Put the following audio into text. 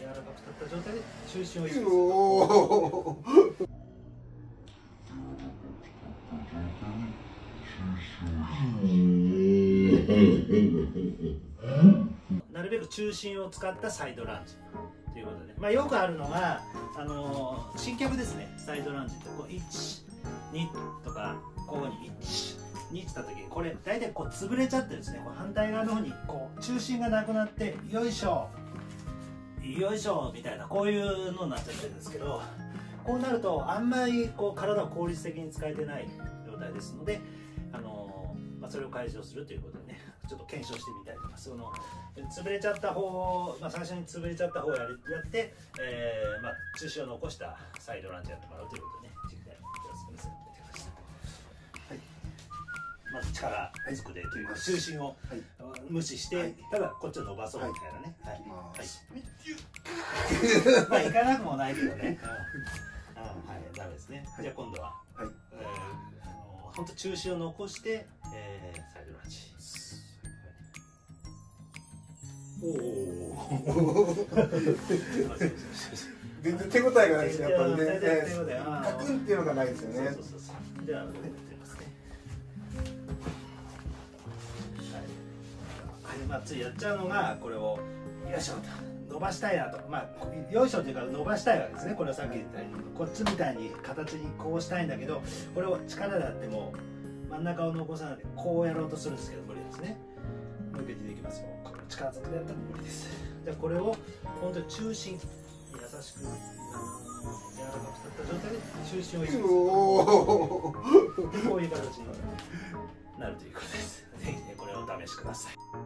柔らかく立った状態で中心を意識する。なるべく中心を使ったサイドランジということで、まあ、よくあるのが新脚ですね。サイドランジってこう1、2とかこうに1、2って言った時にこれ大体こう潰れちゃってるんですね。こう反対側の方にこう中心がなくなってよいしょよいしょみたいなこういうのになっちゃってるんですけど、こうなるとあんまりこう体を効率的に使えてない状態ですので、それを解消するということでね、ちょっと検証してみたいと思います。その潰れちゃった方、最初に潰れちゃった方をやって、中心を残したサイドランジやってもらうということでね、実際よろしくお願いします。はい、まず力つくでというか中心を無視して、ただこっちを伸ばそうみたいなね。はい。まあいかなくもないけどね。はい、ダメですね。じゃあ今度は。本当中心を残して、サイドランジ。 全然手応えがないですね、やっぱりね。カクンっていうのがないですよね。 では、やってみますね。はい。次やっちゃうのが、これを、よいしょと。伸ばしたいなと、よいしょというか伸ばしたいわけですね。これをさっき言ったようにこっちみたいに形にこうしたいんだけど、これを力でやっても真ん中を残さないでこうやろうとするんですけど無理ですね。もう一回出てきますよ。これ力ずくでやったら無理です。じゃあこれを本当に中心優しく柔らかく立った状態で中心を意識する。こういう形になるということです。ぜひねこれをお試しください。